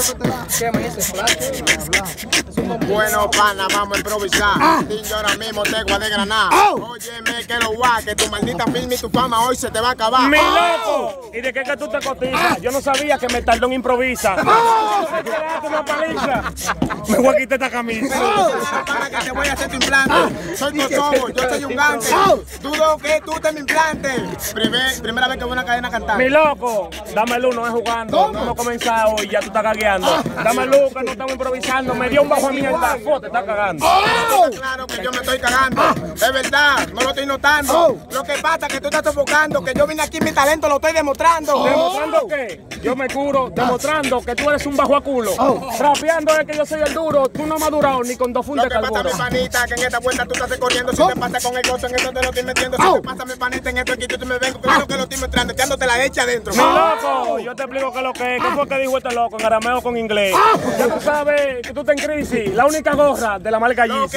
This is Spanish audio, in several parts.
¿Qué me dices, Bueno, pana, vamos a improvisar. Yo ahora mismo te voy a desgranar. Óyeme que lo guay, que tu maldita film y tu fama hoy se te va a acabar. ¡Mi loco! ¿Y de qué que tú te cotizas? Yo no sabía que me tardó en improvisar. Una paliza. Me voy a quitar esta camisa. Para que te voy a hacer tu implante. Soy Kosovo, yo soy un gante. Dudo que tú te me implantes. Primera vez que voy a una cadena a cantar. Mi loco, dame luz, no es jugando. No hemos comenzado y ya tú estás cagueando. Dame luz, que no estamos improvisando. Me dio un bajo a mierda. Te estás cagando. Claro que yo me estoy cagando. Es verdad, no lo estoy notando. Lo que pasa es que tú estás sofocando. Que yo vine aquí, mi talento lo estoy demostrando. ¿Demostrando qué? Yo me curo demostrando que tú eres un bajo a culo. Rapeando es que yo soy el duro. Tú no me has durado ni con 2 fundas de carburo. Lo que pasa, mi panita, que en esta vuelta tú estás corriendo. Si te pasa con el gozo, en esto te lo estoy metiendo. Si te pasa, mi panita, en esto aquí yo te me vengo. Claro que lo estoy mostrando, echándote la hecha adentro. Mi loco, yo te explico qué es lo que es. ¿Qué fue que dijo este loco en arameo con inglés? Ya tú sabes que tú estás en crisis. La única gorra de la marca Yeezy.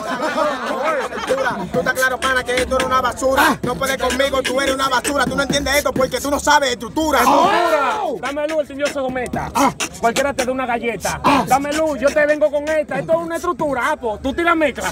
Tú estás claro, pana, que esto era una basura. No puedes conmigo, tú eres una basura. Tú no entiendes esto porque tú no sabes de estructura. Dame luz, el tío se cometa. Cualquiera te da una galleta. Dame luz, yo te vengo con esta. Esto es una estructura, Apo. Tú tiras mezcla.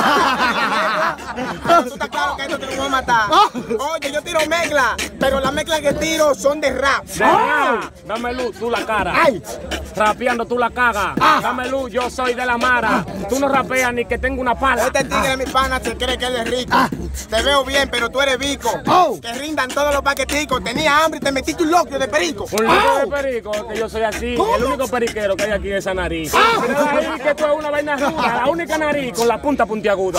Tú estás claro que esto te lo voy a matar. Oye, yo tiro mezcla, pero las mezclas que tiro son de rap. De rap. Dame luz, tú la cara. Rapeando tú la cagas. Dame luz, yo soy de la mara. Tú no rapeas ni que tengo una pala. Este tigre, mi pana, se cree que él es rico. Te veo bien, pero tú eres bico. Que rindan todos los paqueticos. Tenía hambre y te metiste un locrio de perico. Un locrio de perico, que yo soy así. El único periquero que hay aquí es esa nariz. Mira ahí que tú es una vaina ruda. La única nariz con la punta puntiaguda.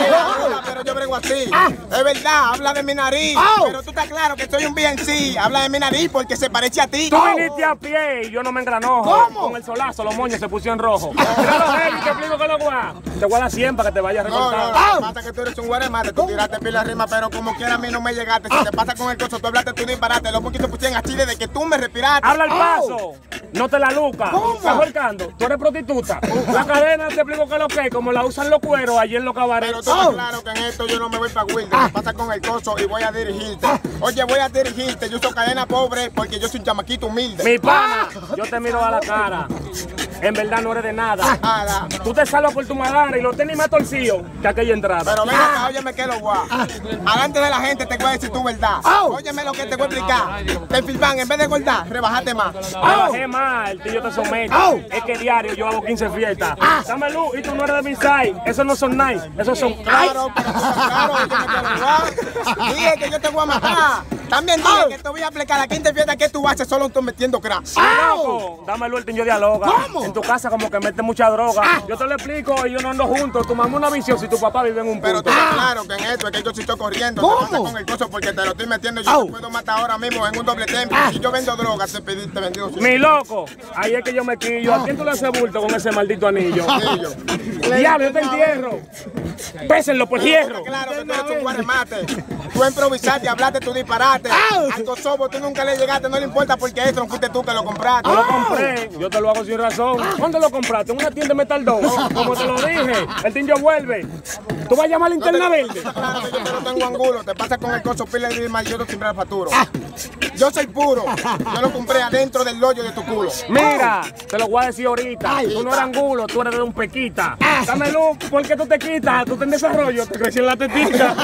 Pero yo brego así. Es verdad, habla de mi nariz. Pero tú estás claro que soy un BNC. Habla de mi nariz porque se parece a ti. Tú viniste a pie y yo no me engranojo. Con el solazo los moños se pusieron rojos. Mira los heavy, te explico que lo guá. Te voy a dar 100 para que te vayas a recortar. No, pasa que tú eres un guaremate. Tú tiraste pila rima, pero como quiera a mí no me llegaste. Si te pasa con el coso, tú hablaste, tú disparate. Los poquitos pusieron así desde que tú me respiraste. Habla el paso. No te la luca. Estás volcando. Tú eres prostituta. La cadena te explico que lo que como la usan los cueros allí en los cabarets. Pero tú estás claro que en esto yo no me voy para Wilder. Me pasa con el coso y voy a dirigirte. Oye, voy a dirigirte. Yo uso cadena pobre porque yo soy un chamaquito humilde. Mi pana, yo te miro a la cara. En verdad no eres de nada. Tú te salvas por tu madara y lo tenés más torcido que aquella entrada. Pero ven acá, óyeme que lo guay. Alante de la gente te voy a decir tu verdad. Óyeme lo que te voy a explicar. Te filman, en vez de engordar, rebajate más. Rebajé más, el tío te somete. Es que diario yo hago 15 fiestas. Dame luz y tú no eres de mi side. Esos no son nice, esos son claro, claro, óyeme que lo guay. Dije que yo te voy a matar. También dije que te voy a aplicar la 15 fiestas que tú haces solo tú metiendo crack. Loco, dame luz, el tío dialoga. En tu casa como que mete mucha droga. Yo te lo explico y yo no ando juntos. Tu mamá una visión si tu papá vive en un punto. Pero tú estás claro que en esto es que yo sí estoy corriendo. Te pasa con el coso porque te lo estoy metiendo. Yo te puedo matar ahora mismo en un doble tempo. Si yo vendo droga, te vendido. Mi loco, ahí es que yo me quillo. ¿A quién tú le haces bulto con ese maldito anillo? Diablo, yo te entierro. Pésenlo por hierro. Claro que tú eres un guaremate. Tú improvisaste, hablaste, tú disparaste. Al Kosovo tú nunca le llegaste, no le importa porque esto no fuiste tú que lo compraste. Yo lo compré, yo te lo hago sin razón. ¿Dónde lo compraste? En una tienda de Metal 2. Como te lo dije, el tinjo vuelve. ¿Tú vas a llamar a Linterna Verde? Claro que yo te lo tengo angulo. Te pasa con el coso pila y mal, yo no siempre la facturo. Yo soy puro. Yo lo compré adentro del hoyo de tu culo. Mira, te lo voy a decir ahorita. Tú no eres angulo, tú eres de un pequita. Dame luz, ¿por qué tú te quitas? Tú te en desarrollo, te crecí en la tetita.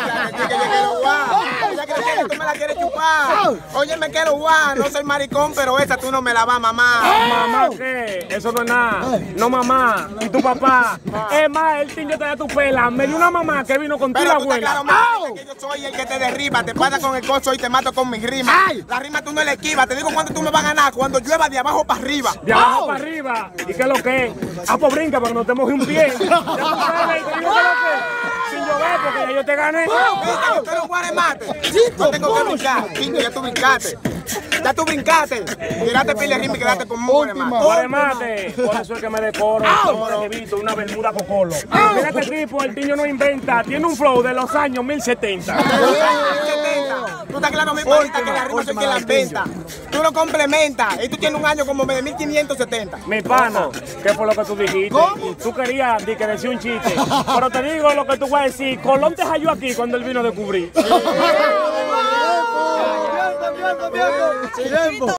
Ya crecí que tú me la quieres chupar. Óyeme que lo guau, no soy maricón, pero esa tú no me la vas, mamá. ¿Mamá qué? Eso no es nada. No, mamá. ¿Y tu papá? Es más, el tinjo te da tu pela. Me dio una mamá que vino con tu abuela. Claro, que yo soy el que te derriba. Te pasa con el coso y te mato con mis rimas. La rima tú no le esquivas. Te digo cuándo tú me vas a ganar. Cuando llueva de abajo para arriba. De abajo para arriba. ¿Y qué es lo que es? Ah, pues brinca para que no te moje un pie. Ya tú sabes, te digo qué es lo que es. Sin llover, porque ya yo te gané. Yo quiero guaremate. No tengo que brincar. Ya tú brincaste. Ya tú brincaste. Tiraste pile rima y quedaste con guaremate. Por eso es que me decoro. Como recibito, una bermuda cocolo. Mira este tipo, el niño no inventa. Tiene un flow de los años 1070. Tú estás claro, mi panita, que la rima soy quien la inventa. Tú lo complementas y tú tienes un año como de 1570. Mi pana, ¿qué fue lo que tú dijiste? Tú querías que decir un chiste. Pero te digo lo que tú vas a decir. Colón te halló aquí cuando él vino a descubrir. Tiempo.